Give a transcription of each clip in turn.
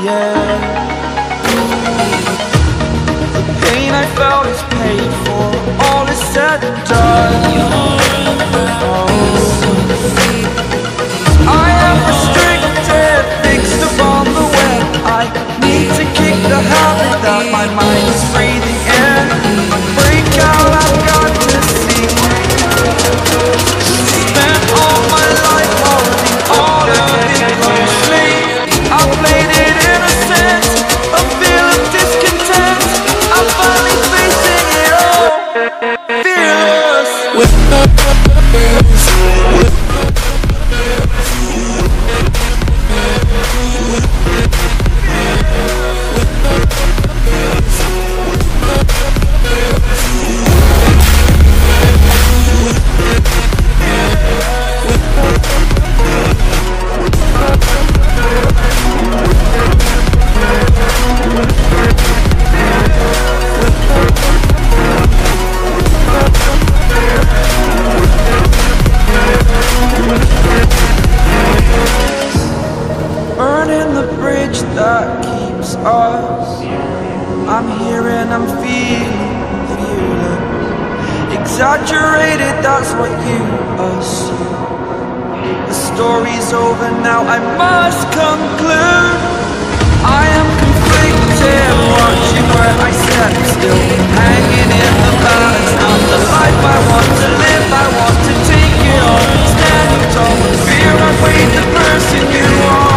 yeah. The pain I felt is paid for, all is said and done. I am restricted, fixed upon the web. I need to kick the habit that my mind is breathing in. Break out, I've got to see. Spent all my life holding all of it closely. I played it innocent, a feel of discontent. I'm finally facing it all, fearless. Burning the bridge that keeps us. I'm here and I'm feeling fearless. Exaggerated, that's what you assume. The story's over now, I must conclude. I am conflicted, watching where I step still, hanging in the balance. Not the life I want to live, I want to take it all. Standing tall with fear, I weighed the person you are.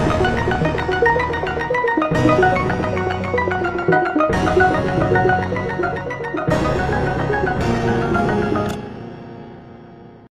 Thank you.